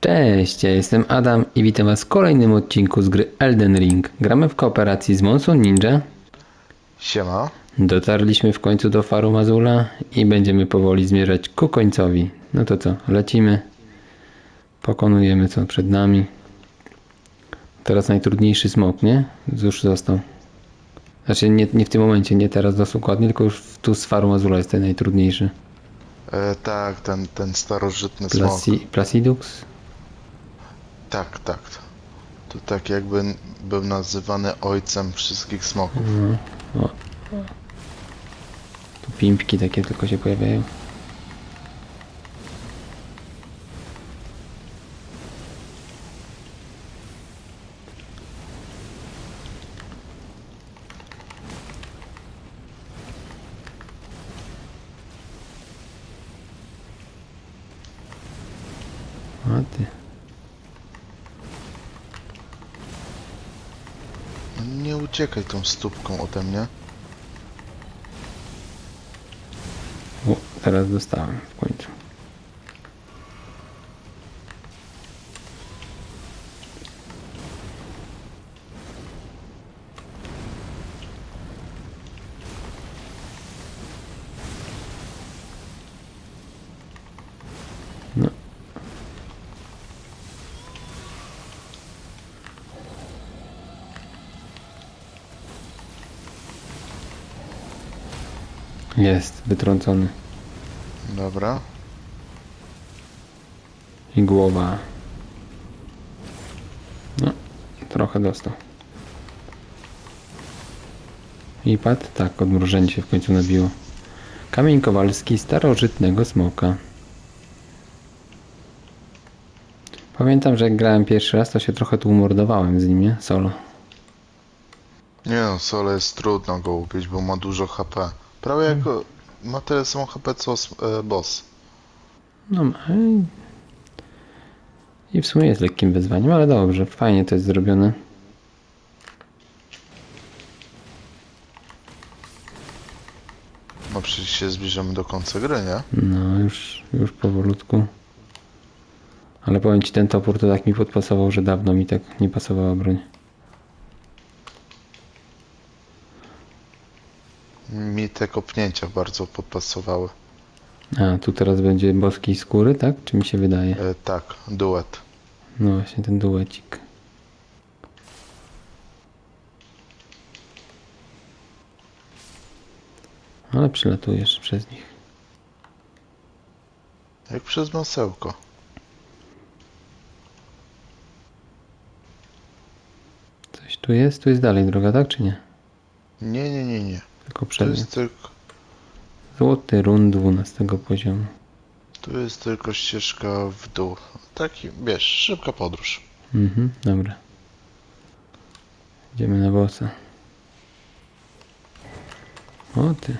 Cześć, ja jestem Adam i witam was w kolejnym odcinku z gry Elden Ring. Gramy w kooperacji z Monsoon Ninja. Siema. Dotarliśmy w końcu do Farum Azula i będziemy powoli zmierzać ku końcowi. No to co, lecimy. Pokonujemy co przed nami. Teraz najtrudniejszy smok, nie? Już został. Znaczy nie w tym momencie, nie teraz dokładnie, tylko już tu z Farum Azula jest ten najtrudniejszy. Tak, ten starożytny smok. Placidux? Tak, tak. To tak jakby był nazywany ojcem wszystkich smoków. No. O. Tu pimpki takie tylko się pojawiają. A ty. No nie uciekaj tą stópką ode mnie. O, teraz dostałem w końcu. No. Jest, wytrącony. Dobra. I głowa. No, trochę dostał. I padł? Tak, odmrożenie się w końcu nabiło. Kamień kowalski starożytnego smoka. Pamiętam, że jak grałem pierwszy raz, to się trochę tu umordowałem z nim, nie? Solo. Nie no, Sole jest trudno go ubić, bo ma dużo HP. Prawie jak ma tyle samo HP co boss. No i w sumie jest lekkim wyzwaniem, ale dobrze, fajnie to jest zrobione. No przecież się zbliżamy do końca gry, nie? No, już powolutku. Ale powiem ci, ten topór to tak mi podpasował, że dawno mi tak nie pasowała broń. Mi te kopnięcia bardzo podpasowały. A, tu teraz będzie boskiej skóry, tak? Czy mi się wydaje? Tak, duet. No właśnie, ten duecik. Ale przylatujesz przez nich. Jak przez masełko. Coś tu jest? Tu jest dalej droga, tak czy nie? Nie. Tylko To przednie. jest tylko... Złoty run 12 poziomu. Tu jest tylko ścieżka w dół. Taki, wiesz, szybka podróż. Mhm, dobra. Idziemy na bossa. O ty.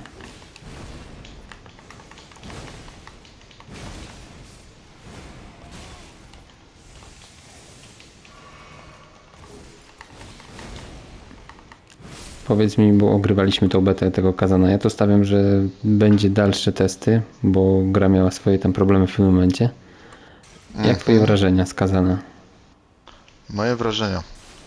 Powiedz mi, bo ogrywaliśmy tą betę tego Kazana. Ja to stawiam, że będzie dalsze testy, bo gra miała swoje tam problemy w tym momencie. Jak twoje wrażenia z Kazana? Moje wrażenia.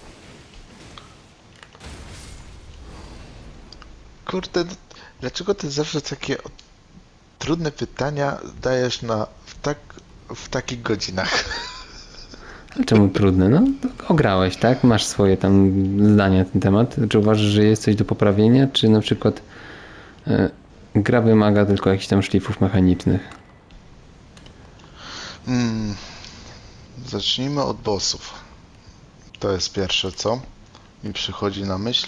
Kurde, dlaczego ty zawsze takie trudne pytania dajesz w takich godzinach? A czemu trudne? No, ograłeś, tak? Masz swoje tam zdania na ten temat. Czy uważasz, że jest coś do poprawienia, czy na przykład gra wymaga tylko jakichś tam szlifów mechanicznych? Zacznijmy od bossów. To jest pierwsze, co mi przychodzi na myśl.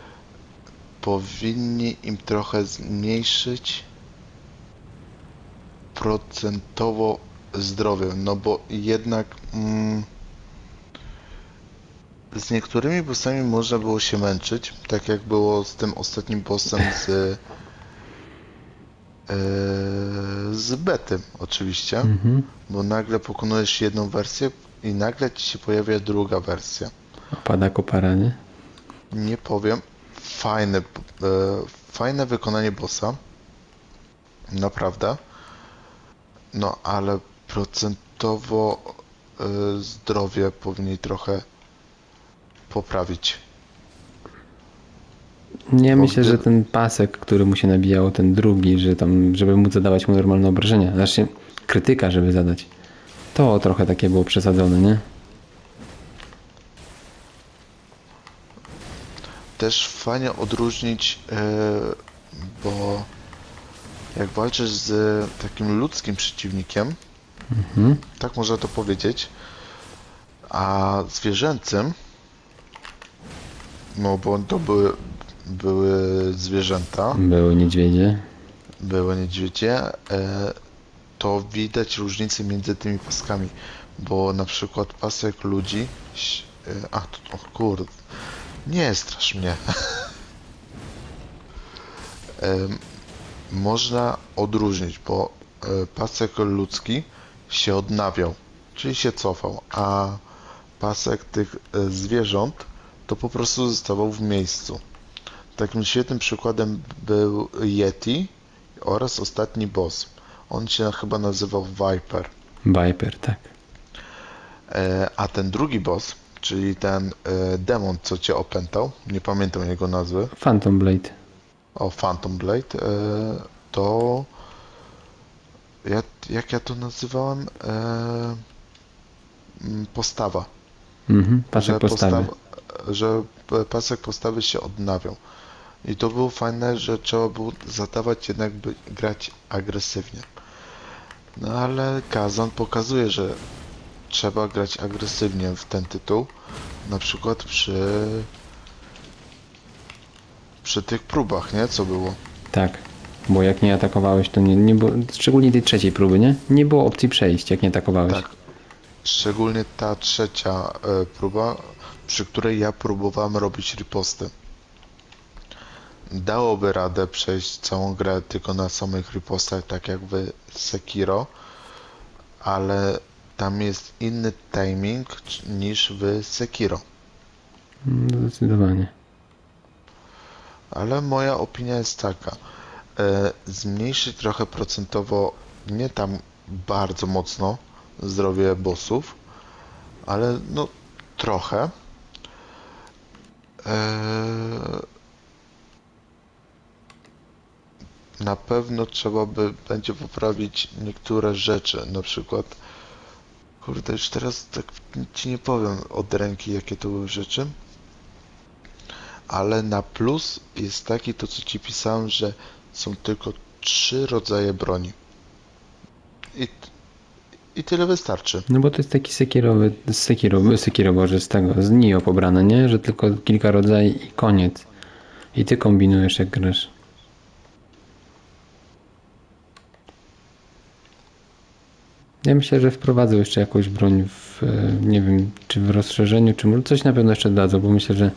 Powinni im trochę zmniejszyć procentowo zdrowie, no bo jednak z niektórymi bossami można było się męczyć, tak jak było z tym ostatnim bossem z bety oczywiście, bo nagle pokonujesz jedną wersję i nagle ci się pojawia druga wersja. Opada kopara, nie? Nie powiem, fajne wykonanie bossa, naprawdę, no ale procentowo zdrowie powinni trochę poprawić. Nie Bo myślę, że ten pasek, który mu się nabijało, ten drugi, że tam, żeby móc zadawać mu normalne obrażenia, znaczy krytyka, żeby zadać, to trochę takie było przesadzone, nie? Też fajnie odróżnić, bo jak walczysz z takim ludzkim przeciwnikiem, tak można to powiedzieć, a zwierzęcym, no bo to były zwierzęta, Były niedźwiedzie. były niedźwiedzie, to widać różnicę między tymi paskami, bo na przykład pasek ludzi, o kurde, nie strasz mnie. Można odróżnić, bo pasek ludzki się odnawiał, czyli się cofał, a pasek tych zwierząt to po prostu zostawał w miejscu. Takim świetnym przykładem był Yeti oraz ostatni boss. On się chyba nazywał Viper. Viper, tak. A ten drugi boss, czyli ten demon, co cię opętał, nie pamiętam jego nazwy, Phantom Blade. Phantom Blade, to jak ja to nazywałem? Postawa. Pasek postawy. Że pasek postawy się odnawiał. I to było fajne, że trzeba było zadawać jednak grać agresywnie. No ale Kazan pokazuje, że trzeba grać agresywnie w ten tytuł. Na przykład przy tych próbach, nie? Co było? Tak. Bo jak nie atakowałeś, to nie było, szczególnie tej trzeciej próby, nie? Nie było opcji przejść, jak nie atakowałeś. Tak. Szczególnie ta trzecia próba, przy której ja próbowałem robić riposty. Dałoby radę przejść całą grę tylko na samych ripostach, tak jak w Sekiro, ale tam jest inny timing niż w Sekiro. Zdecydowanie. Ale moja opinia jest taka, zmniejszyć trochę procentowo, nie tam bardzo mocno, zdrowie bossów, ale no trochę. Na pewno trzeba będzie poprawić niektóre rzeczy, na przykład, kurde, już teraz tak ci nie powiem od ręki, jakie to były rzeczy, ale na plus jest taki, to co ci pisałem, że są tylko 3 rodzaje broni. I tyle wystarczy. No bo to jest taki Sekiro, Boże, z tego, z Nioh pobrane, nie? Że tylko kilka rodzajów i koniec. I ty kombinujesz, jak grasz. Ja myślę, że wprowadzą jeszcze jakąś broń w, nie wiem, czy w rozszerzeniu, czy może coś na pewno jeszcze dadzą, bo myślę, że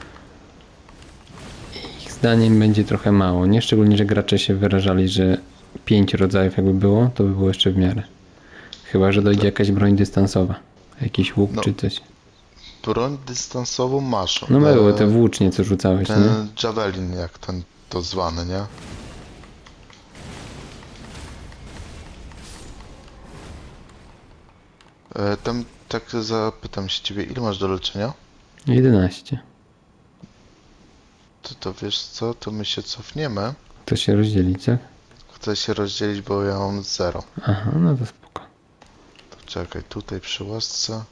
ich zdaniem będzie trochę mało, nie? Szczególnie, że gracze się wyrażali, że 5 rodzajów jakby było, to by było jeszcze w miarę. Chyba że dojdzie jakaś broń dystansowa. Jakiś łuk czy coś. Broń dystansową masz. No były te włócznie, co rzucałeś, nie? Ten javelin, jak ten to zwany, nie? Tam tak zapytam się ciebie, ile masz do leczenia? 11. To wiesz co, to my się cofniemy. To się rozdzieli, co? Chcę się rozdzielić, bo ja mam 0. Aha, no to spoko. To czekaj, tutaj przy łasce.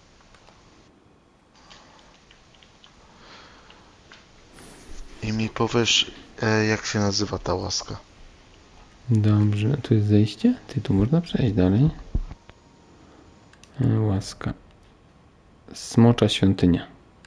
I mi powiesz, jak się nazywa ta łaska. Dobrze, tu jest zejście? Ty, tu można przejść dalej. Łaska. Smocza świątynia.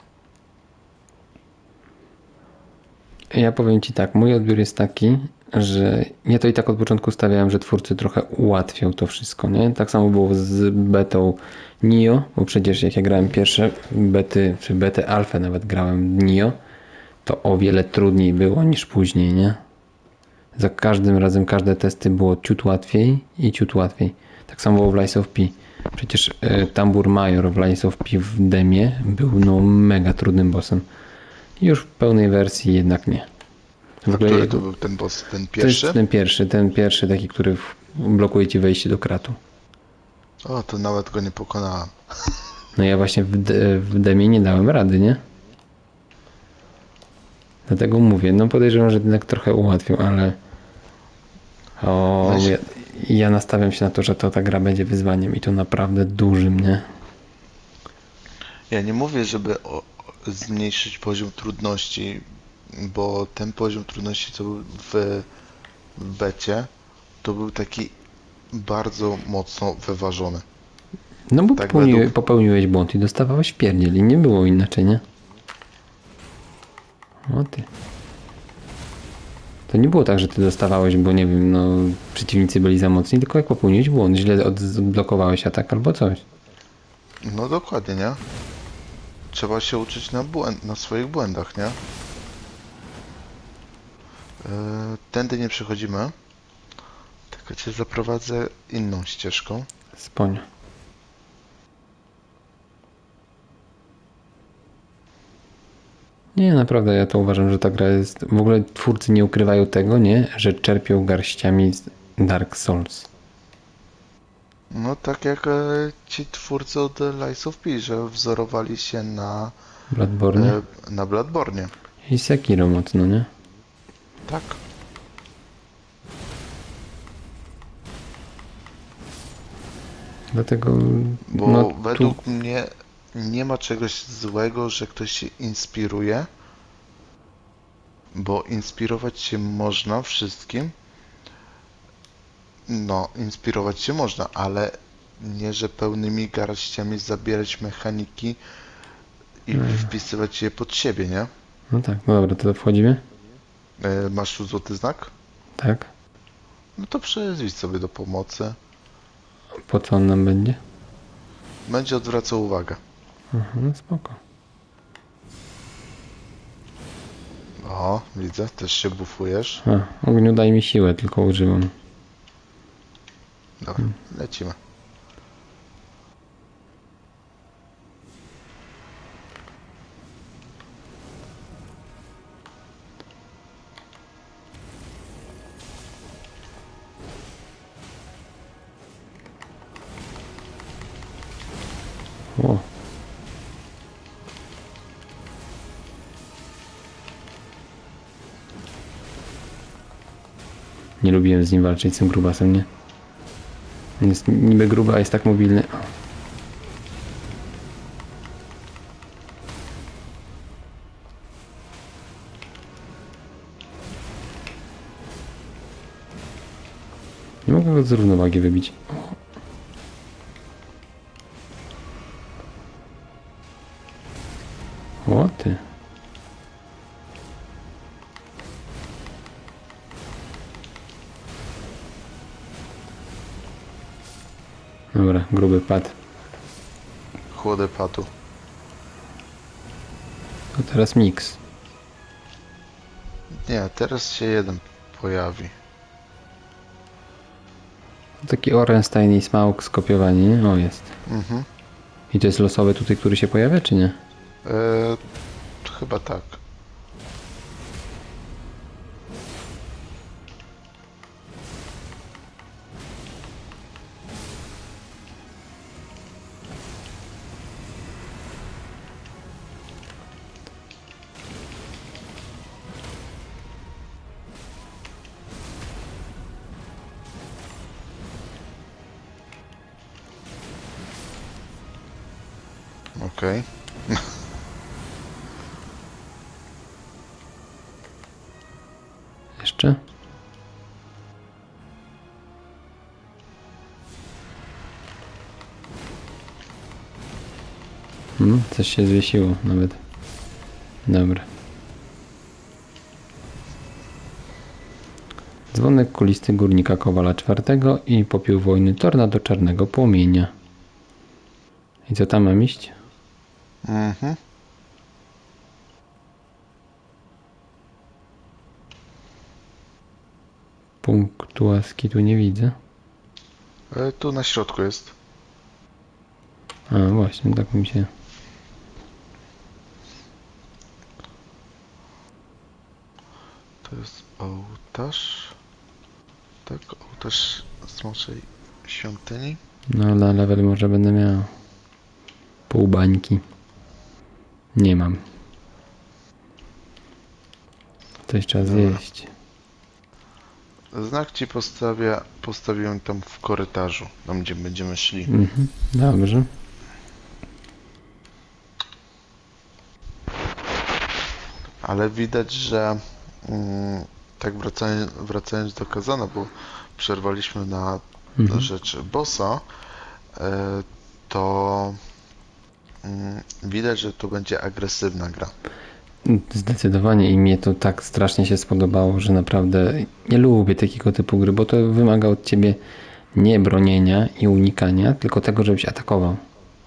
Ja powiem ci tak, mój odbiór jest taki, że ja to i tak od początku stawiałem, że twórcy trochę ułatwią to wszystko, nie? Tak samo było z betą Nioh, bo przecież jak ja grałem pierwsze bety, czy betę alfę nawet grałem Nioh, to o wiele trudniej było niż później, nie? Za każdym razem każde testy było ciut łatwiej i ciut łatwiej. Tak samo było w Lies of P. Przecież Tambur Major w Lies of P w demie był no mega trudnym bossem. Już w pełnej wersji jednak nie. A który to był ten boss? Ten pierwszy? To jest ten pierwszy taki, który blokuje ci wejście do kratu. O, to nawet go nie pokonałem. No ja właśnie w demie nie dałem rady, nie? Dlatego mówię, no podejrzewam, że jednak trochę ułatwił, ale o, Myśl, ja nastawiam się na to, że ta gra będzie wyzwaniem i to naprawdę dużym, nie? ja nie mówię, żeby zmniejszyć poziom trudności, bo ten poziom trudności, co był w becie, to był taki bardzo mocno wyważony. No bo Tak według... popełniłeś błąd i dostawałeś pierdziel i nie było inaczej, nie? O ty. To nie było tak, że ty dostawałeś, bo nie wiem, no przeciwnicy byli za mocni, tylko jak popełniłeś błąd, źle odblokowałeś atak albo coś. No dokładnie, nie? Trzeba się uczyć na swoich błędach, nie? Tędy nie przechodzimy, tylko cię zaprowadzę inną ścieżką. Spoń. Nie, naprawdę ja to uważam, że ta gra jest... W ogóle twórcy nie ukrywają tego, nie? Że czerpią garściami z Dark Souls. No tak jak ci twórcy od Lies of P, że wzorowali się Bloodborne na Bloodborne. i Sekiro mocno, nie? Tak. Dlatego... Bo no, według mnie nie ma czegoś złego, że ktoś się inspiruje, bo inspirować się można wszystkim. No, inspirować się można, ale nie, że pełnymi garściami zabierać mechaniki i wpisywać je pod siebie, nie? No tak, no dobra, to wchodzimy? Masz tu złoty znak? Tak. No to przyjdź sobie do pomocy. Po co on nam będzie? Będzie odwracał uwagę. Aha, no spoko. O, widzę, też się bufujesz. A, ogniu daj mi siłę, tylko używam. Dobra, lecimy. O. Nie lubiłem z nim walczyć, z tym grubasem, nie? On jest niby gruby, a jest tak mobilny. O. Nie mogę go z równowagi wybić. O ty. Dobra, gruby pad. Chłody patu. To teraz miks. Nie, teraz się jeden pojawi. Taki Orenstein i Smaug skopiowani, nie? O, jest. Mhm. I to jest losowy tutaj, który się pojawia, czy nie? Chyba tak. Okej. Jeszcze? Coś się zwiesiło nawet. Dobra. Dzwonek kulisty górnika Kowala IV i popiół wojny tornado czarnego płomienia. I co tam mam iść? Mhm. Punktuaski tu nie widzę. Tu na środku jest. A właśnie, tak mi się... To jest ołtarz. Tak, ołtarz Smoczej Świątyni. No na level może będę miał. Pół bańki. Nie mam. Coś trzeba zjeść. Znak ci postawiłem tam w korytarzu, tam gdzie będziemy szli. Mhm. Dobrze. Ale widać, że tak wracając do Kazana, bo przerwaliśmy na rzecz bossa, to widać, że to będzie agresywna gra. Zdecydowanie i mnie to tak strasznie się spodobało, że naprawdę nie lubię takiego typu gry, bo to wymaga od ciebie nie bronienia i unikania, tylko tego, żebyś atakował.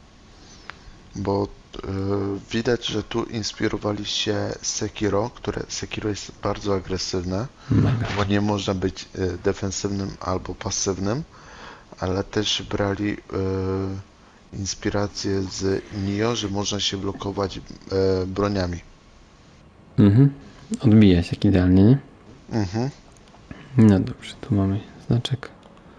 Bo widać, że tu inspirowali się Sekiro, Sekiro jest bardzo agresywne, Mega. bo nie można być defensywnym albo pasywnym, ale też brali inspirację z Nioh, że można się blokować broniami. Mhm. Odbija się jak idealnie, nie? Mhm. No dobrze, tu mamy znaczek.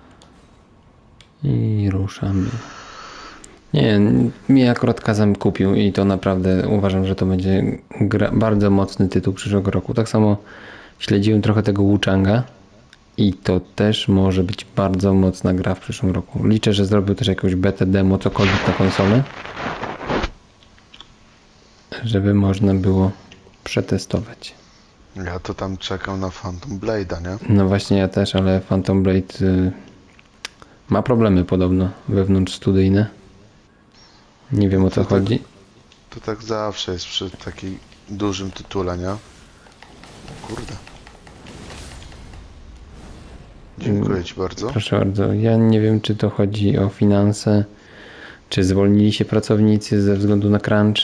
I ruszamy. Nie, mnie akurat Kazan kupił i to naprawdę uważam, że to będzie bardzo mocny tytuł przyszłego roku. Tak samo śledziłem trochę tego Wuchanga i to też może być bardzo mocna gra w przyszłym roku. Liczę, że zrobił też jakąś betę, demo, cokolwiek na konsolę, żeby można było przetestować. Ja to tam czekam na Phantom Blade'a, nie? No właśnie ja też, ale Phantom Blade ma problemy podobno wewnątrz studyjne. Nie wiem o co chodzi. To tak zawsze jest przy takim dużym tytule, nie? Kurde. Dziękuję ci bardzo. Proszę bardzo. Ja nie wiem, czy to chodzi o finanse, czy zwolnili się pracownicy ze względu na crunch.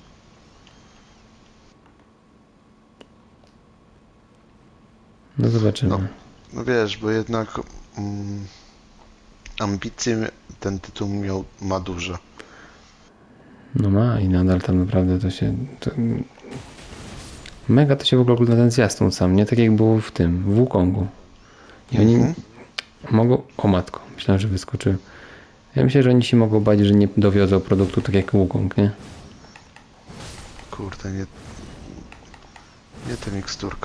No zobaczymy. No wiesz, bo jednak ambicje ten tytuł ma duże. No ma i nadal tam naprawdę to się... Mega to się w ogóle ogląda ten zwiastun sam, nie? Tak jak było w tym, w Wukongu. I oni mogą... O matko, myślałem, że wyskoczył. Ja myślę, że oni się mogą bać, że nie dowiozą produktu tak jak Wukong, nie? Kurde, nie ta miksturka.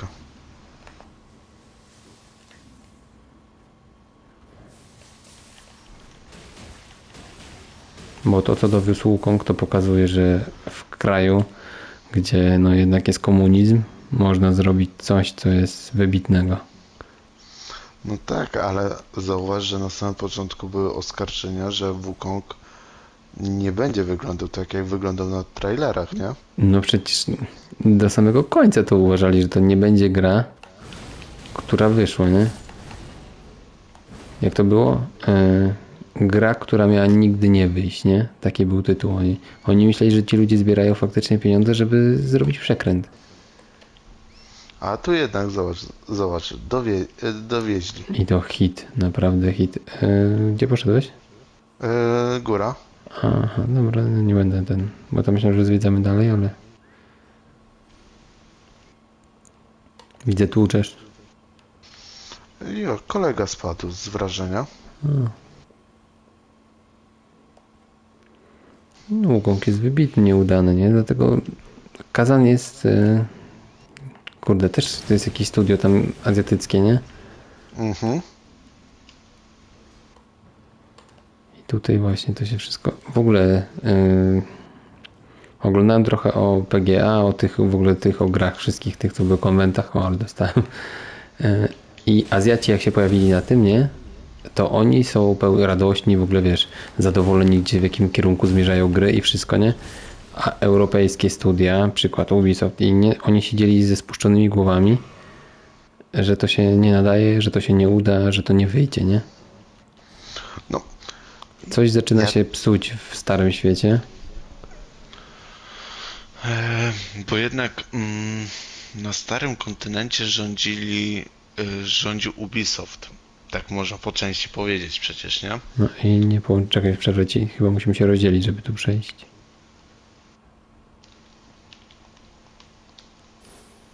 Bo to, co dowiózł Wukong, to pokazuje, że w kraju, gdzie no jednak jest komunizm, można zrobić coś, co jest wybitnego. No tak, ale zauważ, że na samym początku były oskarżenia, że Wukong nie będzie wyglądał tak, jak wyglądał na trailerach, nie? No przecież do samego końca to uważali, że to nie będzie gra, która wyszła, nie? Jak to było? Gra, która miała nigdy nie wyjść, nie? Taki był tytuł. Oni myśleli, że ci ludzie zbierają faktycznie pieniądze, żeby zrobić przekręt. A tu jednak zobacz, dowieźli. I to hit, naprawdę hit. Gdzie poszedłeś? Góra. Aha, dobra, no nie będę bo to myślę, że zwiedzamy dalej, ale... Widzę tłuczesz. Jo, kolega spadł z wrażenia. No, Wukong jest wybitnie udany, nie? Dlatego Kazan jest... Kurde, też to jest jakieś studio tam azjatyckie, nie? Mhm. I tutaj właśnie to się wszystko... W ogóle oglądałem trochę o PGA, o grach wszystkich tych, co były w konwentach, ale dostałem. I Azjaci jak się pojawili na tym, nie? To oni są pełni radośni, w ogóle wiesz, zadowoleni, gdzie w jakim kierunku zmierzają gry i wszystko, nie? A europejskie studia, przykład Ubisoft i inne, oni siedzieli ze spuszczonymi głowami, że to się nie nadaje, że to się nie uda, że to nie wyjdzie, nie? No. Coś zaczyna się psuć w starym świecie. Bo jednak na starym kontynencie rządził Ubisoft. Tak można po części powiedzieć przecież, nie? No i nie czekaj, przerwę ci. Chyba musimy się rozdzielić, żeby tu przejść.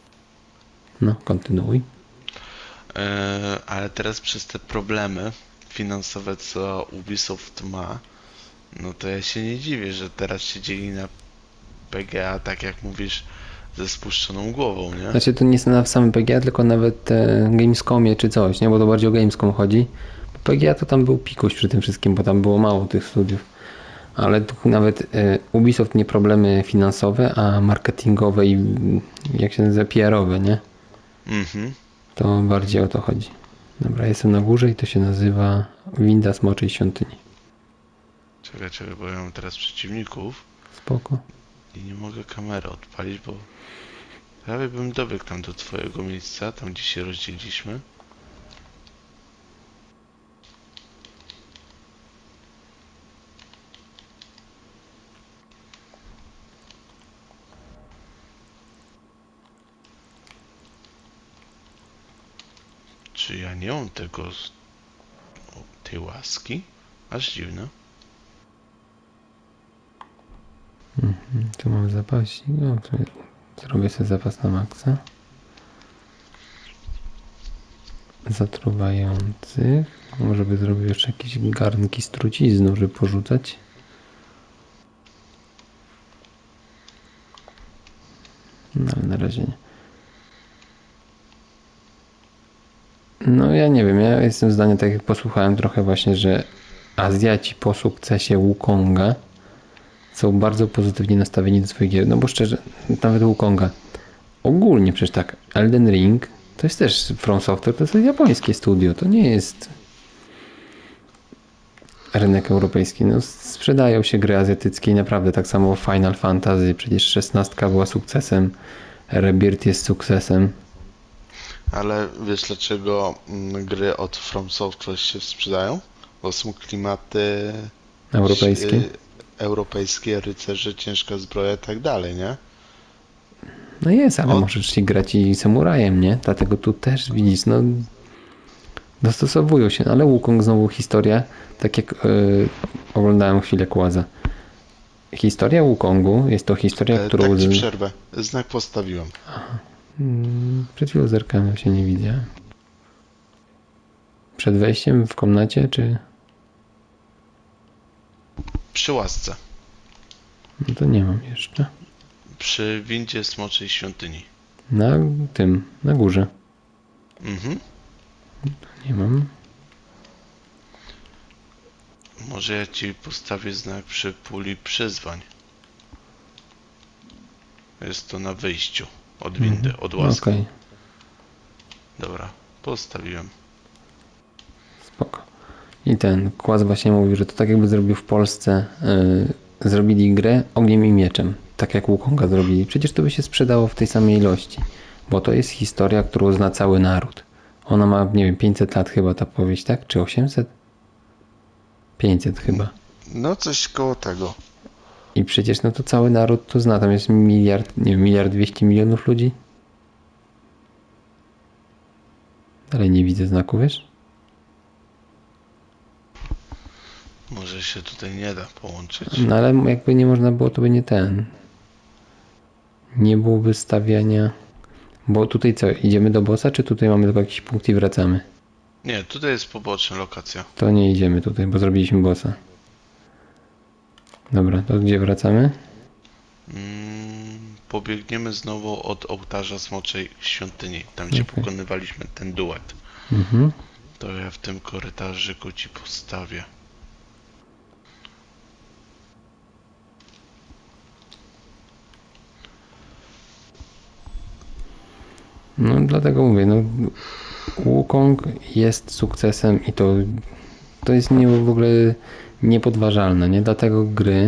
No, kontynuuj. Ale teraz przez te problemy finansowe, co Ubisoft ma, no to ja się nie dziwię, że teraz się dzieli na PGA, tak jak mówisz, ze spuszczoną głową, nie? Znaczy to nie jest na samym PGA, tylko nawet Gamescomie czy coś, nie? Bo to bardziej o Gamescom chodzi. Bo PGA to tam był pikuś przy tym wszystkim, bo tam było mało tych studiów. Ale tu nawet Ubisoft nie problemy finansowe, a marketingowe i jak się nazywa, PR-owe, nie? Mhm. To bardziej o to chodzi. Dobra, jestem na górze i to się nazywa Winda Smoczej Świątyni. Czekaj, bo ja mam teraz przeciwników Spoko. i nie mogę kamery odpalić, bo prawie bym dobiegł tam do twojego miejsca, tam gdzie się rozdzieliliśmy. Czy ja nie mam tej łaski? Aż dziwne. Tu mam zapaśnik. No, w sumie zrobię sobie zapas na maksa. Zatruwających. Może by zrobił jeszcze jakieś garnki z trucizną, żeby porzucać. No ale na razie nie. No ja nie wiem, ja jestem zdania, tak jak posłuchałem trochę właśnie, że Azjaci po sukcesie Wukonga są bardzo pozytywnie nastawieni do swoich gier. No bo szczerze, nawet Wukonga. Ogólnie przecież tak, Elden Ring to jest też From Software, to jest japońskie studio, to nie jest rynek europejski. No, sprzedają się gry azjatyckie i naprawdę tak samo Final Fantasy, przecież 16 była sukcesem, Rebirth jest sukcesem. Ale wiesz dlaczego gry od From Software się sprzedają? Bo są klimaty Europejskie. europejskie, rycerze, ciężka zbroja i tak dalej, nie? No jest, ale możesz się grać i samurajem, nie? Dlatego tu też widzisz, no dostosowują się, ale Wukong znowu historia, tak jak oglądałem chwilę Kłaza. Historia Wukongu jest to historia, którą... Tak ci przerwę. Znak postawiłem. Przed chwilą zerkałem, się nie widziałem. Przed wejściem w komnacie, czy... Przy łasce. No to nie mam jeszcze. Przy windzie Smoczej Świątyni. Na górze. Mhm. Nie mam. Może ja ci postawię znak przy puli przyzwań. Jest to na wyjściu od windy, od łaski. Okej, Dobra, postawiłem. spoko. I ten Kłas właśnie mówił, że to tak jakby zrobił w Polsce, zrobili grę Ogniem i Mieczem. Tak jak Wukonga zrobili. Przecież to by się sprzedało w tej samej ilości. Bo to jest historia, którą zna cały naród. Ona ma, nie wiem, 500 lat chyba ta powieść, tak? Czy 800? 500 chyba. No coś koło tego. I przecież no to cały naród to zna. Tam jest miliard, nie wiem, 1,2 mld ludzi. Dalej nie widzę znaku, wiesz? Może się tutaj nie da połączyć. No ale jakby nie można było, to by nie ten. Nie byłoby stawiania. Bo tutaj co? Idziemy do bossa, czy tutaj mamy tylko jakiś punkt i wracamy? Nie, tutaj jest poboczna lokacja. To nie idziemy tutaj, bo zrobiliśmy bossa. Dobra, to gdzie wracamy? Pobiegniemy znowu od ołtarza Smoczej Świątyni, tam gdzie pokonywaliśmy ten duet. Mhm. To ja w tym korytarzyku ci postawię. No dlatego mówię, no Wukong jest sukcesem i to jest w ogóle niepodważalne, nie? Dlatego gry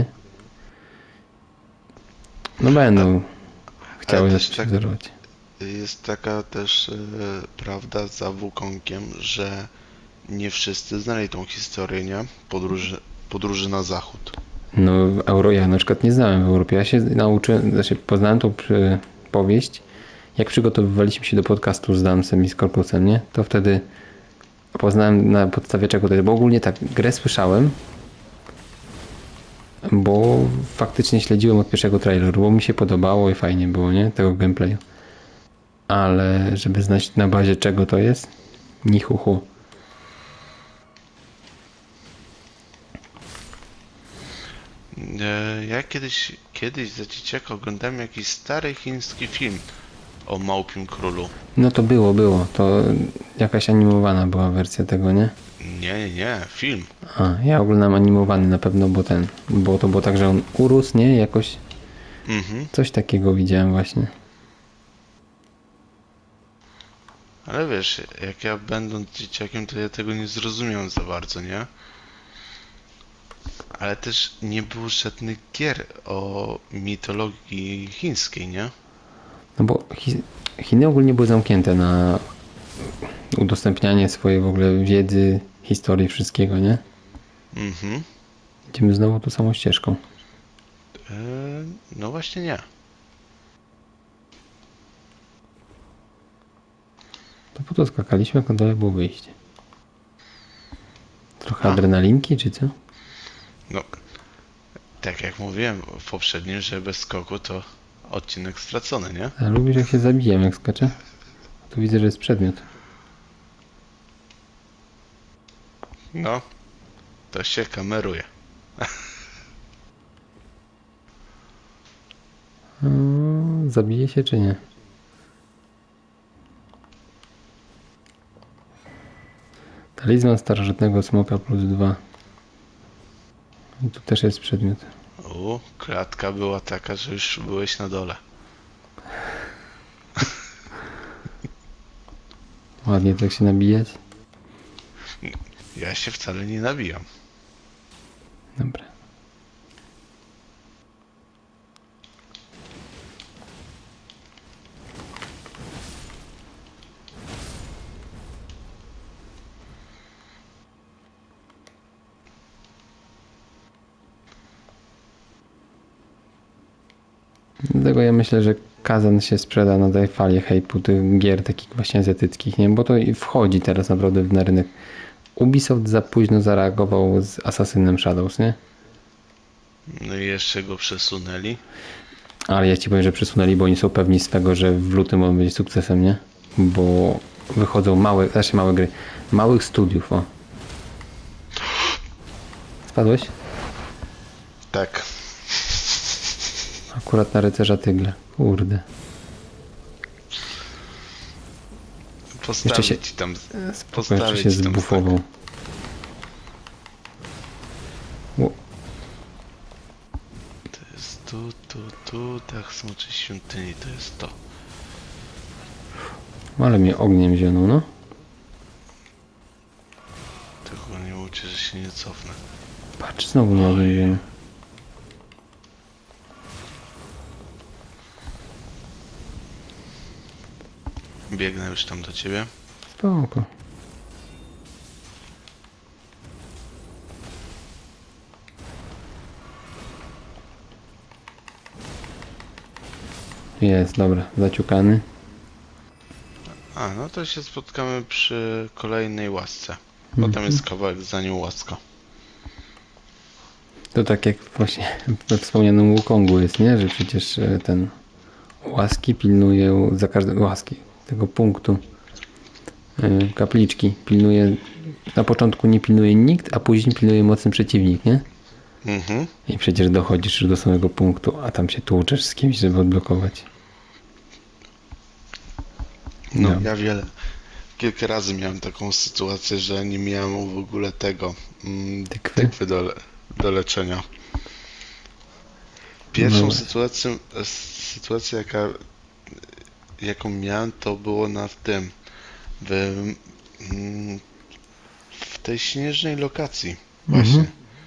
no będą chciały nas przyzorować. Jest taka też prawda za Wukongiem, że nie wszyscy znali tą historię, nie? Podróży na zachód. No ja na przykład nie znałem w Europie. Ja się nauczyłem, znaczy poznałem tą powieść, jak przygotowywaliśmy się do podcastu z Damsem i z Korpusem, nie? To wtedy poznałem na podstawie czego to jest. Bo ogólnie tak, grę słyszałem, bo faktycznie śledziłem od pierwszego traileru, bo mi się podobało i fajnie było, nie? Tego gameplayu. Ale żeby znać na bazie czego to jest, ni hu hu. Ja kiedyś za dzieciaka oglądałem jakiś stary chiński film o Małpim Królu. No to było. To jakaś animowana była wersja tego, nie? Nie, film. A, ja oglądam animowany na pewno, bo to było tak, że on urósł, nie? Jakoś Mhm. coś takiego widziałem właśnie. Ale wiesz, jak ja będąc dzieciakiem, to ja tego nie zrozumiałem za bardzo, nie? Ale też nie było żadnych gier o mitologii chińskiej, nie? No bo Chiny ogólnie były zamknięte na udostępnianie swojej w ogóle wiedzy, historii, wszystkiego, nie? Mhm. Idziemy znowu tą samą ścieżką. No właśnie nie. To po to skakaliśmy, jak na dole było wyjście. Trochę A. adrenalinki, czy co? No, tak jak mówiłem w poprzednim, że bez skoku to odcinek stracony, nie? A lubisz, jak się zabijam, jak skaczę? Tu widzę, że jest przedmiot. No, to się kameruje. Zabije się, czy nie? Talizman starożytnego smoka +2. I tu też jest przedmiot. Klatka była taka, że już byłeś na dole. Ładnie tak się nabijać. Ja się wcale nie nabijam. Dobra. Dlatego ja myślę, że Kazan się sprzeda na tej fali hype'u tych gier takich właśnie azjatyckich, nie? Bo to i wchodzi teraz naprawdę na rynek. Ubisoft za późno zareagował z Assassinem Shadows, nie? No i jeszcze go przesunęli. Ale ja ci powiem, że przesunęli, bo oni są pewni swego, że w lutym on będzie sukcesem, nie? Bo wychodzą małe gry. Małych studiów, o. Spadłeś? Tak. Akurat na rycerza tygla. Kurde. Postawię się- ci tam. Spoko, jeszcze się zbufował. O, To jest tu, tak smoczy świątyni, to jest to. ale mnie ogniem zionął, no. Tylko nie uczy, że się nie cofnę. Patrz, znowu mnie ogniem zionął. Biegnę już tam do ciebie. Spoko. Jest, dobra, zaciukany. A, no to się spotkamy przy kolejnej łasce. Bo tam jest kawałek za nią łaska. To tak jak właśnie we wspomnianym Wukongu jest, nie? Że przecież ten łaski pilnuje za każdym łaski tego punktu kapliczki pilnuje, na początku nie pilnuje nikt, a później pilnuje mocny przeciwnik, nie? Mhm. I przecież dochodzisz już do samego punktu, a tam się tłuczesz z kimś, żeby odblokować. No, No. ja kilka razy miałem taką sytuację, że nie miałem w ogóle tego Tykwy? do leczenia. Pierwszą No. sytuację jaką miałem, to było w tej śnieżnej lokacji właśnie.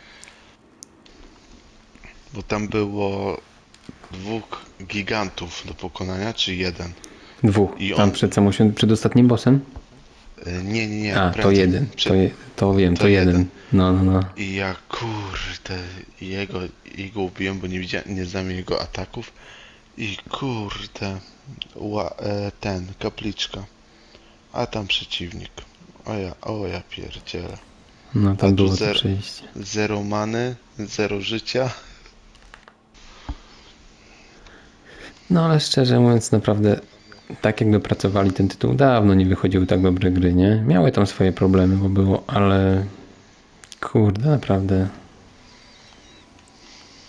Bo tam było 2 gigantów do pokonania, czy 1? 2. I Tam przed ostatnim bossem? Nie, A, to prędzej. jeden. To wiem, to jeden. No. I ja kurde, jego ubiłem, bo nie znam jego ataków. I kurde, kapliczka. A tam przeciwnik. O ja pierdzielę. No A tam tu było to przejście. 0 many, 0 życia. No ale szczerze mówiąc, naprawdę tak jakby pracowali ten tytuł, dawno nie wychodziły tak dobre gry, nie? Miały tam swoje problemy, bo było, ale kurde, naprawdę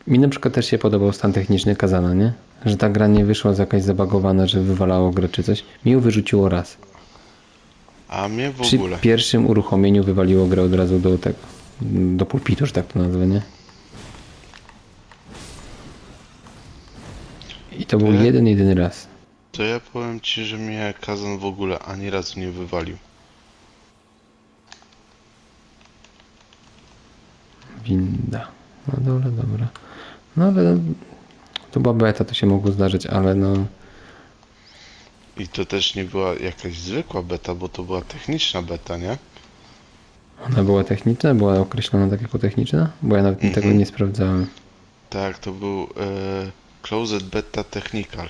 Mi na przykład też się podobał stan techniczny Kazana, nie? Że ta gra nie wyszła z jakaś zabagowana, że wywalało grę czy coś. Mi ją wyrzuciło raz. A mnie w Przy ogóle. pierwszym uruchomieniu wywaliło grę od razu do tego. Do pulpitu, że tak to nazwę, nie? I to był Ja- jedyny raz. To ja powiem ci, że mnie Kazan w ogóle ani razu nie wywalił. Winda. No dobra. No ale to była beta, to się mogło zdarzyć, ale no... I to też nie była jakaś zwykła beta, bo to była techniczna beta, nie? Ona była techniczna? Była określona tak jako techniczna? Bo ja nawet tego nie sprawdzałem. Tak, to był Closed Beta Technical.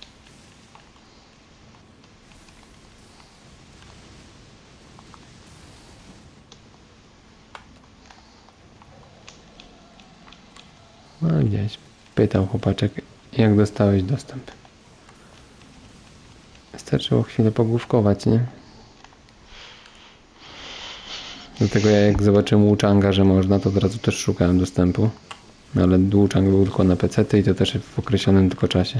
No gdzieś pytał chłopaczek, jak dostałeś dostęp. Wystarczyło chwilę pogłówkować, nie? Dlatego ja jak zobaczyłem Wuchanga, że można, to od razu też szukałem dostępu. No ale Wuchang był tylko na PC i to też w określonym tylko czasie.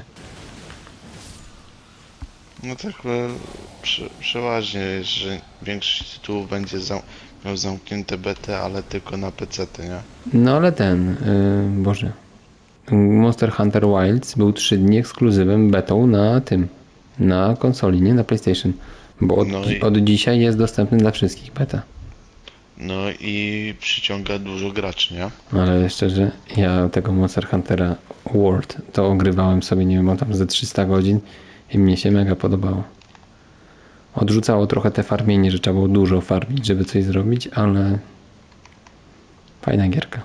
No tak, przeważnie jest, że większość tytułów będzie miał zamknięte betę, ale tylko na PC-ty, nie? No ale Boże. Monster Hunter Wilds był 3 dni ekskluzywem betą na tym. Na konsoli, nie na PlayStation. Bo od dzisiaj jest dostępny dla wszystkich beta. No i przyciąga dużo graczy, nie? Ale szczerze, ja tego Monster Huntera World to ogrywałem sobie, nie wiem, tam ze 300 godzin i mnie się mega podobało. Odrzucało trochę te farmienie, że trzeba było dużo farmić, żeby coś zrobić, ale fajna gierka.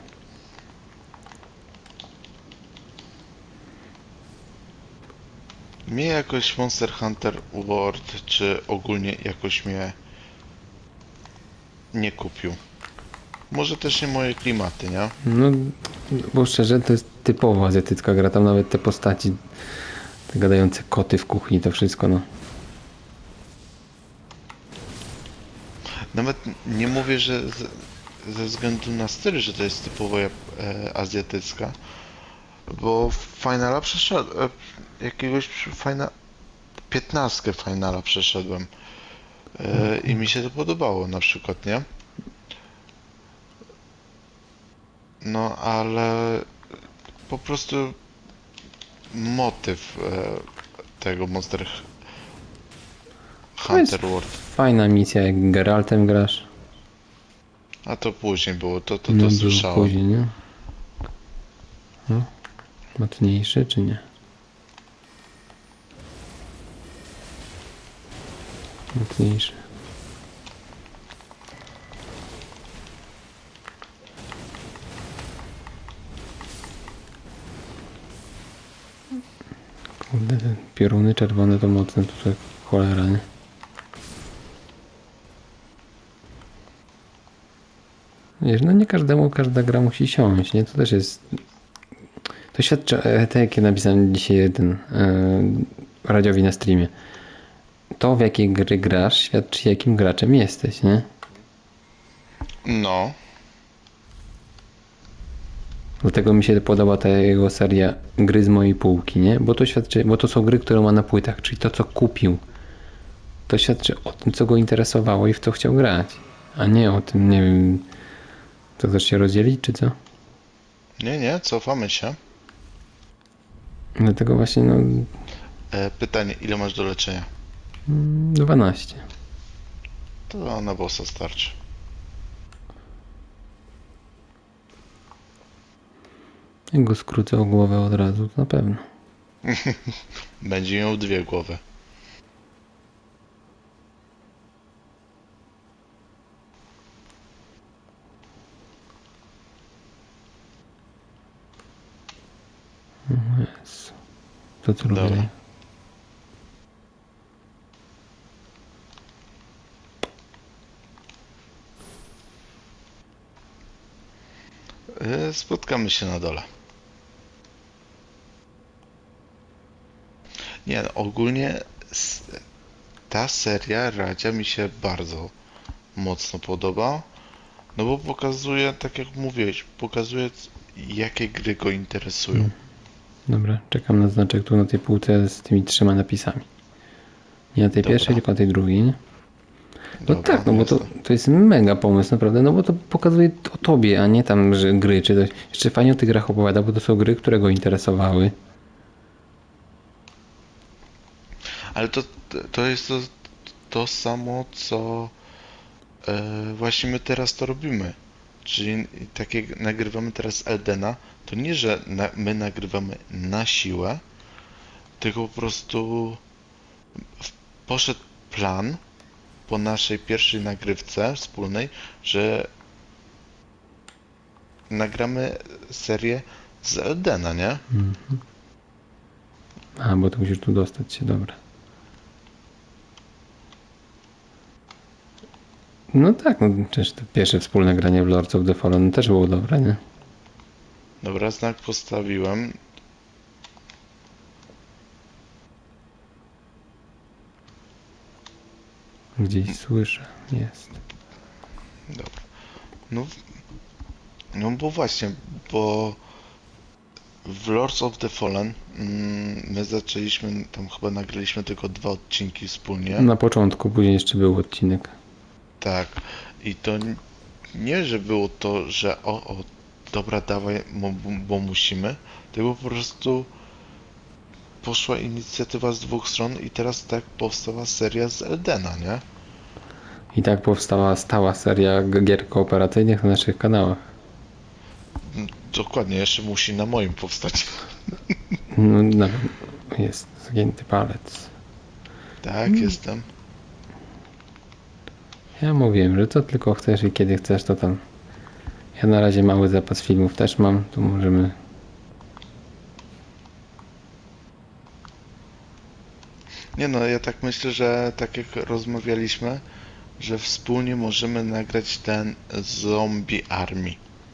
Mnie jakoś Monster Hunter World, czy ogólnie jakoś mnie nie kupił. Może też nie moje klimaty, nie? No, bo szczerze, to jest typowo azjatycka gra, tam nawet te postaci, te gadające koty w kuchni, to wszystko, no. Nawet nie mówię, że ze względu na styl, że to jest typowo azjatycka, bo Finala przeszedłem, Final, 15 Finala przeszedłem i mi się to podobało na przykład, nie? No ale po prostu motyw tego Monster Hunter World. Fajna misja, jak Geraltem grasz. A to później było, to No, było słyszałem. później, nie? No, mocniejszy czy nie? Mocniejszy. Kurde, te pioruny czerwone to mocne tutaj, cholera, nie? Wiesz, no nie każdemu każda gra musi siąść, nie? To też jest... To świadczy, tak jak ja napisałem dzisiaj Radziowi na streamie. To, w jakie gry grasz, świadczy, jakim graczem jesteś, nie? No, Dlatego mi się podoba ta jego seria gry z mojej półki, nie? Bo to świadczy, bo to są gry, które ma na płytach, czyli to, co kupił. To świadczy o tym, co go interesowało i w co chciał grać. A nie o tym, nie wiem, co chcesz się rozdzielić, czy co? nie, cofamy się. Dlatego właśnie, no, Pytanie, ile masz do leczenia? 12. To na bossa starczy. Jak go skrócę o głowę od razu, to na pewno. Będzie miał 2 głowy. Jezu. To co Dobra. robię? Spotkamy się na dole. Nie, no, ogólnie ta seria Radzia mi się bardzo mocno podoba. No bo pokazuje, tak jak mówiłeś, pokazuje jakie gry go interesują. Dobra, czekam na znaczek tu na tej półce z tymi 3 napisami. Nie na tej Dobra. pierwszej, tylko na tej drugiej, nie? No Dobra, tak, no bo jasne. to jest mega pomysł, naprawdę, no bo to pokazuje o tobie, a nie tam, że gry czy coś. Jeszcze fajnie o tych grach opowiada, bo to są gry, które go interesowały. Ale to jest to samo, co właśnie my teraz to robimy. Czyli tak jak nagrywamy teraz Eldena, to nie, że my nagrywamy na siłę, tylko po prostu poszedł plan po naszej pierwszej nagrywce wspólnej, że nagramy serię z Eldena, nie? A, bo to musisz tu dostać się, dobra. No tak, no przecież to pierwsze wspólne granie w Lords of the Fallen też było dobre, nie? Dobra, znak postawiłem. Gdzieś słyszę, jest. Dobra. No, no bo właśnie, bo w Lords of the Fallen my zaczęliśmy, tam chyba nagraliśmy tylko 2 odcinki wspólnie. Na początku, później jeszcze był odcinek. Tak. I to nie, że było to, że dobra, dawaj, bo musimy, tylko po prostu poszła inicjatywa z 2 stron i teraz tak powstała seria z Eldena, nie? I tak powstała stała seria gier kooperacyjnych na naszych kanałach. Dokładnie, jeszcze musi na moim powstać. No, jest zgięty palec. Tak, jestem. Ja mówiłem, że co tylko chcesz i kiedy chcesz, to tam. Ja na razie mały zapas filmów też mam, tu możemy... Nie no, ja tak myślę, że tak jak rozmawialiśmy, że wspólnie możemy nagrać ten Zombie Army.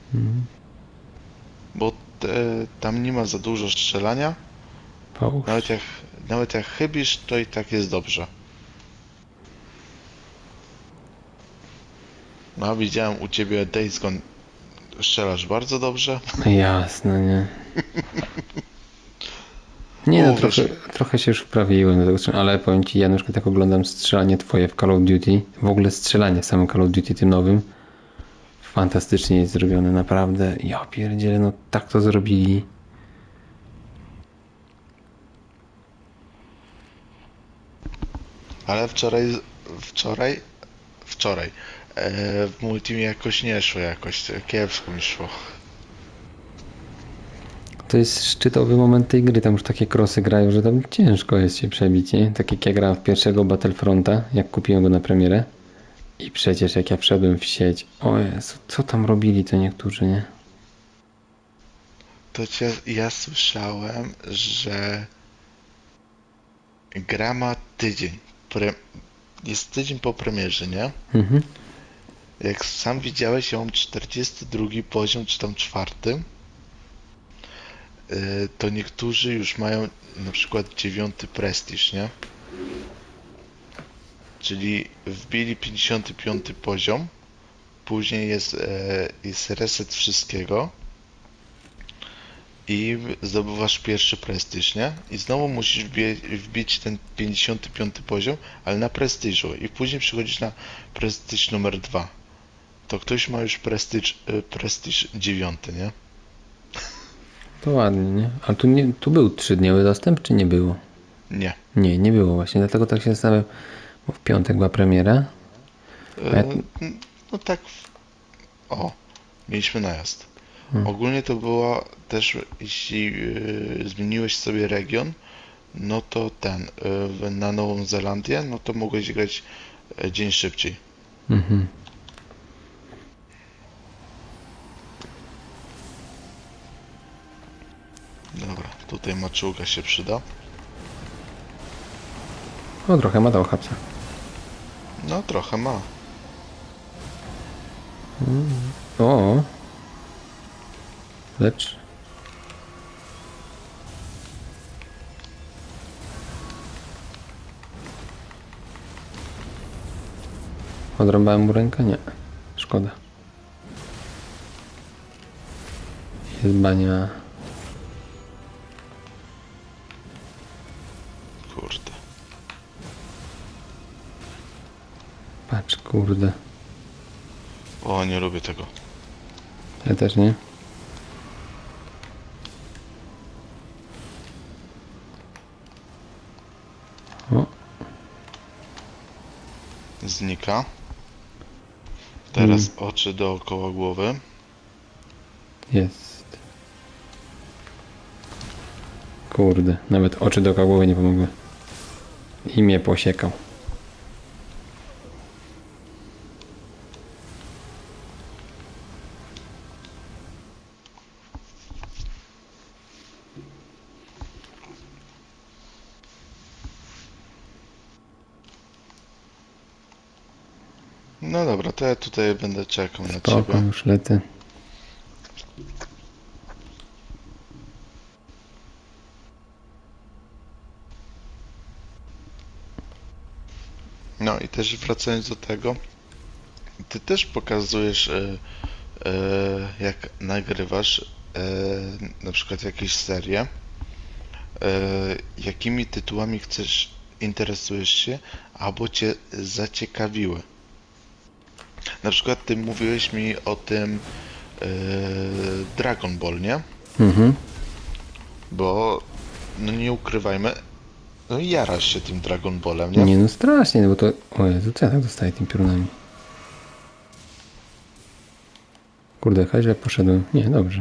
Bo tam nie ma za dużo strzelania. Połóż. Nawet jak chybisz, to i tak jest dobrze. No, widziałem u ciebie Days Gone. Strzelasz bardzo dobrze. Jasne, nie? Nie no, Wiesz, trochę się już wprawiłem do tego strzelania, ale powiem ci, ja na przykład tak oglądam strzelanie twoje w Call of Duty, w ogóle strzelanie w samym Call of Duty tym nowym, fantastycznie jest zrobione, naprawdę, ja pierdzielę, no tak to zrobili. ale wczoraj w Multimie jakoś nie szło, jakoś kiepsko mi szło. To jest szczytowy moment tej gry, tam już takie crossy grają, że tam ciężko jest się przebić, nie? Tak jak ja grałem w pierwszego Battlefronta, jak kupiłem go na premierę i przecież jak ja wszedłem w sieć, o Jezu, co tam robili to niektórzy, nie? Ja słyszałem, że gra ma tydzień. Jest tydzień po premierze, nie? Mhm. Jak sam widziałeś, ja mam 42 poziom, czy tam 4. To niektórzy już mają na przykład 9 prestiż, nie? Czyli wbili 55 poziom, później jest reset wszystkiego i zdobywasz pierwszy prestiż, nie? I znowu musisz wbić ten 55 poziom, ale na prestiżu i później przychodzisz na prestiż numer 2. To ktoś ma już prestiż 9, nie? To ładnie, nie? A tu był 3-dniowy dostęp, czy nie było? Nie. Nie było właśnie, dlatego tak się zastanawiam, bo w piątek była premiera. No tak. Mieliśmy najazd. Ogólnie to było też, jeśli zmieniłeś sobie region, no to na Nową Zelandię, no to mogłeś grać dzień szybciej. Mhm. Dobra, tutaj maczułka się przyda. O, trochę ma dał hapsa. No, trochę ma. O. Lecz. Odrąbałem mu rękę? Nie. Szkoda. jest bania. Kurde. Patrz, kurde. O, nie lubię tego. Ja też nie. O, Znika. Teraz oczy dookoła głowy. jest. Kurde, nawet oczy do głowy nie pomogły. I mnie posiekał. No dobra, to ja tutaj będę czekał na Spoko, ciebie. już lecę. No i też wracając do tego, ty też pokazujesz, jak nagrywasz na przykład jakieś serie, jakimi tytułami interesujesz się, albo cię zaciekawiły. Na przykład ty mówiłeś mi o tym Dragon Ball, nie? Mhm. Bo, no nie ukrywajmy, no jarasz się tym Dragon Ballem, nie? Nie no strasznie, no bo to... O Jezu, co ja tak dostaję tymi piorunami? Kurde, chyba źle poszedłem. Nie, dobrze.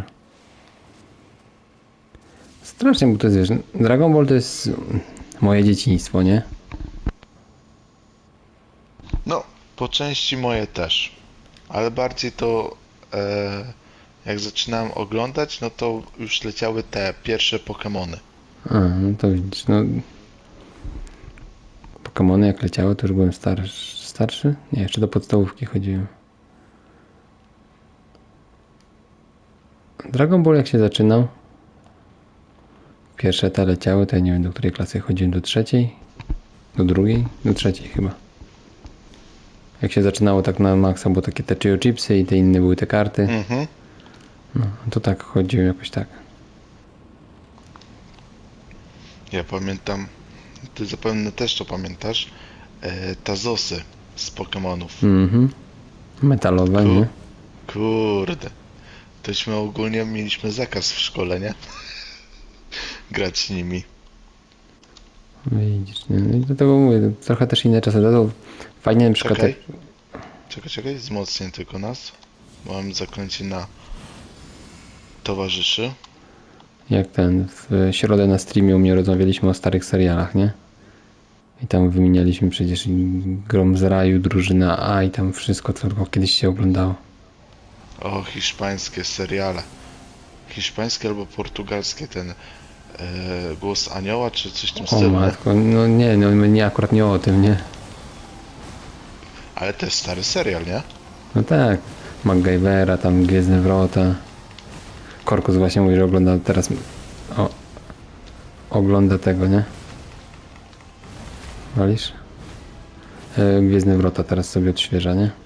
Strasznie, bo to jest, wiesz, Dragon Ball to jest moje dzieciństwo, nie? No, po części moje też. Ale bardziej to jak zaczynałem oglądać, no to już leciały te pierwsze Pokemony. A, no to widzisz, no... Pokemony jak leciały, to już byłem starszy? Nie, jeszcze do podstawówki chodziłem. Dragon Ball jak się zaczynał, pierwsze te leciały, to ja nie wiem do której klasy chodziłem, do trzeciej? Do drugiej? Do trzeciej chyba. Jak się zaczynało tak na maksa, bo takie te Chio Chipsy i te inne były te karty. Mhm. No, to tak chodziłem jakoś tak. Ja pamiętam, ty zapewne też to pamiętasz, Tazosy z Pokemonów. Mhm. Metalowe, nie? Kurde. Tośmy ogólnie mieliśmy zakaz w szkole, nie? Grać nimi. Widzisz, nie? No i do tego mówię, to trochę też inne czasy. To fajnie na przykład Czekaj. Czekaj, wzmocnię tylko nas. Mam zaklęcie na towarzyszy. jak ten w środę na streamie u mnie rozmawialiśmy o starych serialach, nie? I tam wymienialiśmy przecież i Grom z raju, Drużyna A i tam wszystko, co tylko kiedyś się oglądało. O, hiszpańskie seriale. Hiszpańskie albo portugalskie, ten głos anioła, czy coś w tym O stylu, nie? matko, no nie, no nie, akurat nie o tym, nie? Ale to jest stary serial, nie? No tak, MacGyvera, tam Gwiezdne Wrota. Korkus właśnie mówi, że ogląda teraz... ogląda tego, nie? Walisz? Gwiezdne Wrota teraz sobie odświeża, nie?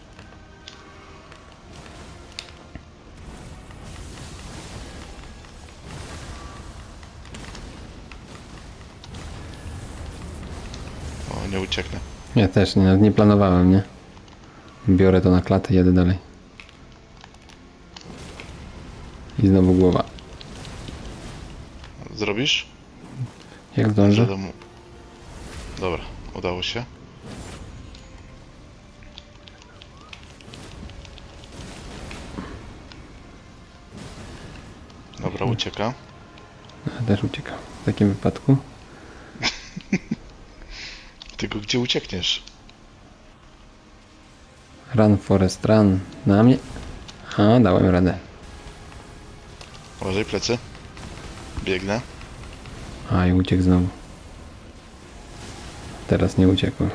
O, nie ucieknę. Ja też nie planowałem, nie? Biorę to na klatę i jadę dalej. I znowu głowa. Zrobisz? Jak zdążę? Dobra, udało się. Dobra, ucieka. Ja też uciekam. W takim wypadku. Tylko gdzie uciekniesz? Run, Forest, run. Na mnie. A, dałem radę. Uważaj, plecy. Biegnę. A, i uciekł znowu. Teraz nie uciekłem.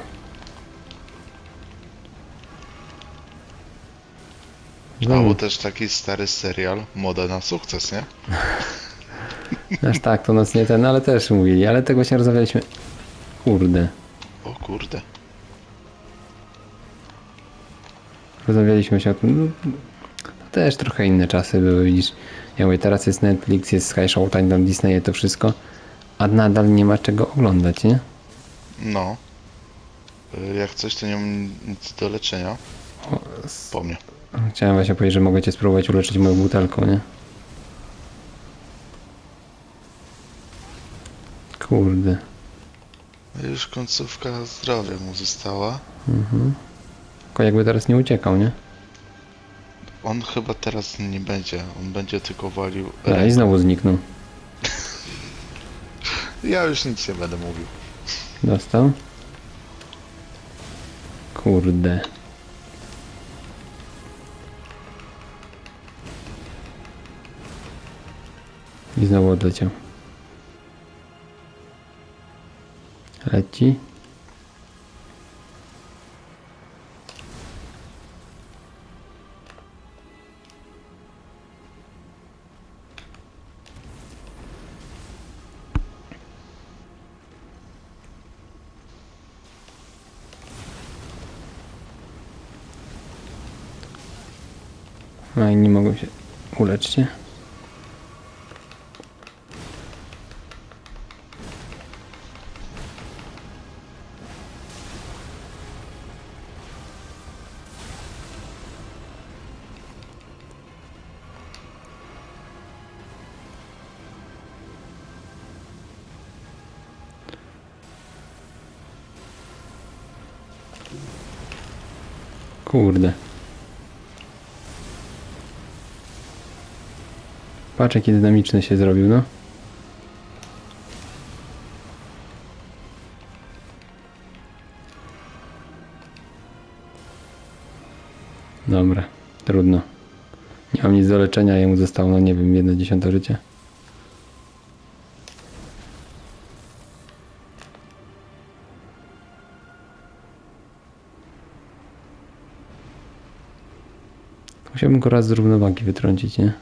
Albo też taki stary serial, Moda na sukces, nie? Aż tak, to nas nie ten, ale też mówili, ale tego właśnie rozmawialiśmy. Kurde. O kurde. Rozmawialiśmy się o tym. No, to też trochę inne czasy były, widzisz. Ja mówię, teraz jest Netflix, jest Sky Showtime, tam Disney, to wszystko, a nadal nie ma czego oglądać, nie? No. Jak coś, to nie mam nic do leczenia. Po mnie. Chciałem właśnie powiedzieć, że mogę cię spróbować uleczyć moją butelką, nie? Kurde. Już końcówka zdrowia mu została. Tylko jakby teraz nie uciekał, nie? On chyba teraz nie będzie. On będzie tylko walił. A i znowu zniknął. Ja już nic nie będę mówił. Dostał? Kurde. I znowu odleciał. Leci. No i nie mogą się uleczyć, nie? Kurde. Patrz jaki dynamiczny się zrobił, no. Dobra, trudno. Nie mam nic do leczenia, jemu zostało, no nie wiem, 1/10 życia. Musiałbym go raz z równowagi wytrącić, nie?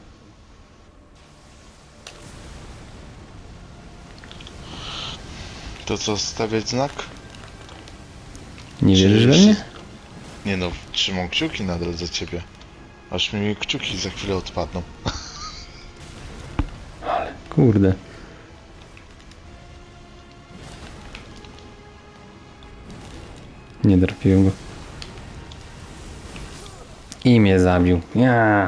To co, stawiać znak? Nie wierzysz we mnie? Nie no, trzymam kciuki nadal za ciebie. Aż mi kciuki za chwilę odpadną. Kurde. Nie trafiłem go. I mnie zabił. Ja.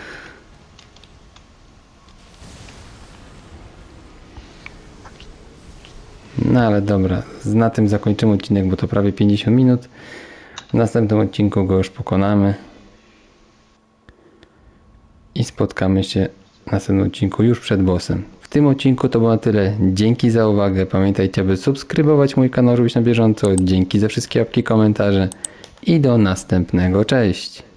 No ale dobra, na tym zakończymy odcinek, bo to prawie 50 minut. W następnym odcinku go już pokonamy. I spotkamy się w następnym odcinku już przed bossem. W tym odcinku to było na tyle. Dzięki za uwagę. Pamiętajcie, aby subskrybować mój kanał, żeby być na bieżąco. Dzięki za wszystkie łapki, komentarze. I do następnego. Cześć!